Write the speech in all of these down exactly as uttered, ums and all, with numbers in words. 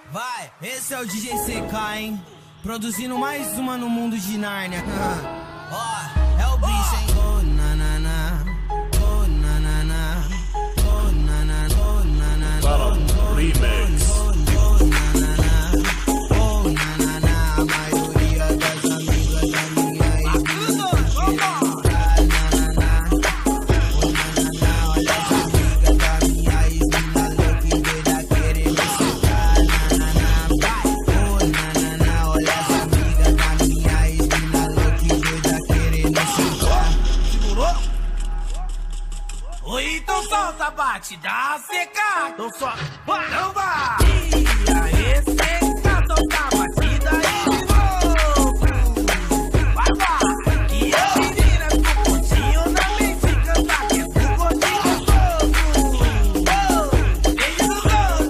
Vai, esse é o D J C K, hein? Produzindo mais uma no mundo de Nárnia. Ó, oh, é o bicho, hein? Oh, na na na, oh, na na na, oh, na na na, oh, na na na, oh, Remix. oh, oh, na na na, oh, na na na. A maioria das amigas da minha ex-mina querendo entrar, na na na, oh, na na na. Olha as amigas da minha ex-mina louca e doida querendo sentar, na na na, vai, oh, na na na. Olha as amigas da minha ex-mina louca e doida querendo sentar. Segurou? Oi, então solta, bate, dá seca. Então só, vai, não vai. E aí, seca, toca a batida aí de novo. Vai, vai. E a menina ficou curtinho na mente, cantar que é pro gordinho gostoso. Beijo no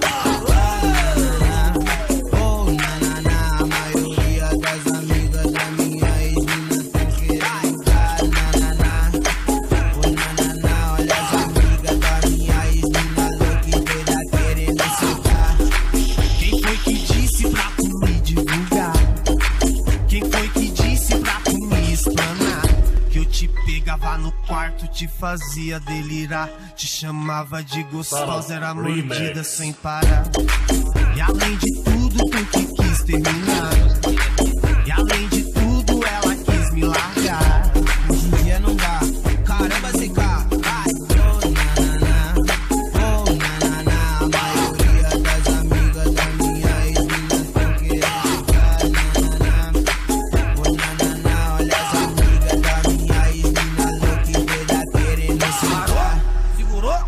gosto. Oh, na na na, a maioria das amigas da minha ex-mina tão querendo entrar, na na na, oh, na na na. Olha as amigas da minha ex-mina louca e doida querendo sentar. Quem foi que disse pra tu me divulgar? Quem foi que disse pra tu me explanar? Que eu te pegava no quarto, te fazia delirar, te chamava de gostosa, era mordida Remix. sem parar. E além de tudo, tu que quis terminar. E além de tudo, ela quis me largar. Hoje em dia não dá. Caramba, C K, vai. Oh, na na na, oh, na na na. A maioria das amigas da minha ex-mina tão querendo ficar, na na na, oh, na na na. Olha as amigas da minha ex-mina louca e doida querendo sentar. Segurou?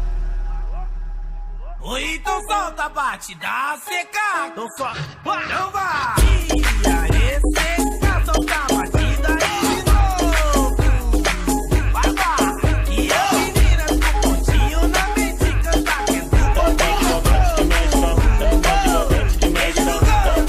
Oi, então solta, bate, dá seca. Então só, vai, não vai. E aí, seca, solta a batida aí de novo. Vai, vai. E a menina ficou curtinho na mente, cantar que é pro gordinho gostoso. Beijo no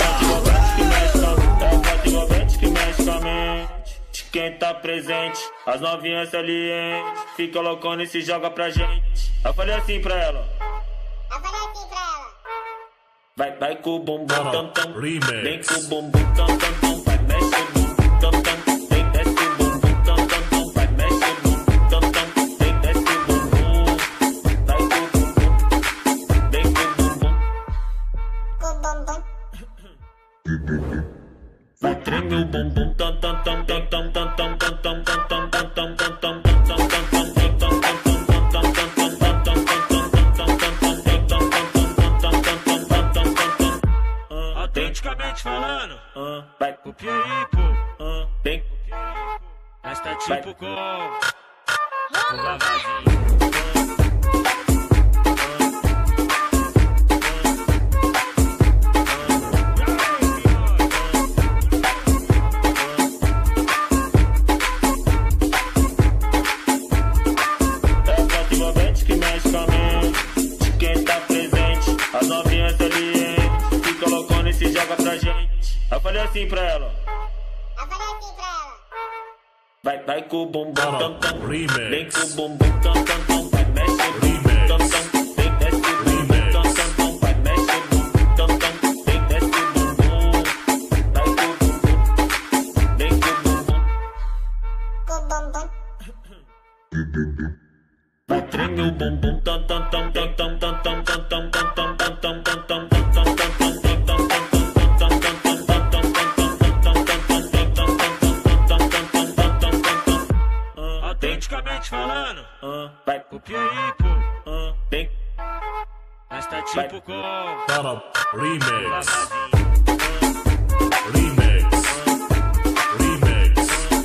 gosto. De quem tá presente, as novinhas salientes, fica loucona e se joga pra gente. Eu falei assim pra ela, Eu falei assim pra ela. vai, vai com o bumbum tam tam, Remix. vem com o bumbum tam tam tam, vai mexe o bumbum tam tam, vem desce o bumbum tam tam tam, vai mexe o bumbum tam tam, vem desce o bumbum, vai com o bumbum, vem com o bumbum, Com o bumbum. vai treme o bumbum tam tam tam tam tam tam tam tam tam tam tam tam tam tam tam tam. Autenticamente falando, Uh, vai, copia aí, pô. uh, vem, Mas tá Vai. tipo com o lavazinho. é o forte envolvente que mexe com a mente. De quem tá presente, as novinhas salientes, fica loucona e se joga pra gente. Eu falei assim pra ela, Eu falei assim pra ela. vai, vai com o bumbum tam tam, Remix. vem com o bumbum tam tam tam, vai mexe o bumbum tam tam, vem desce o bumbum tam tam tam, vai mexe o bumbum tam tam, vem desce o bumbum, vai com o bumbum, vem com o bumbum, Com o bumbum. vai treme o bumbum tam tam tam tam tam tam tam tam tam tam tam tam tam tam. Autenticamente falando, Uh, vai, copia aí, pô. uh, vem, Mas tá Vai. tipo com Para o Remix. lavazinho. Remix. Remix.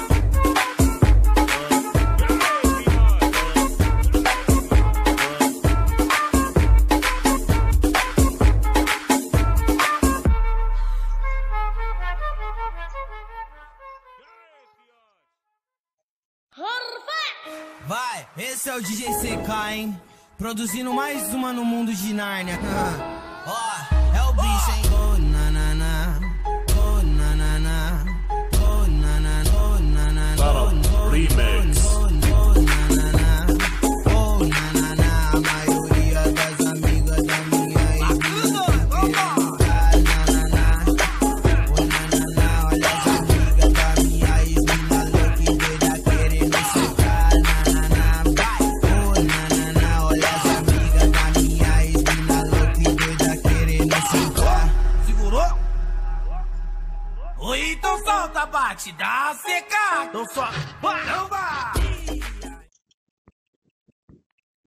Vai, esse é o D J C K, hein? Produzindo mais uma no mundo de Nárnia. Ó, oh, é o bicho, hein? Oh, na na na, oh, na na na, oh, na na na, oh, na na na, Para oh, oh, Remix. oh, oh, na na na, oh, na na na. A maioria das amigas da minha ex-mina tão querendo entrar, na Então solta a batida seca. Então solta, não vai.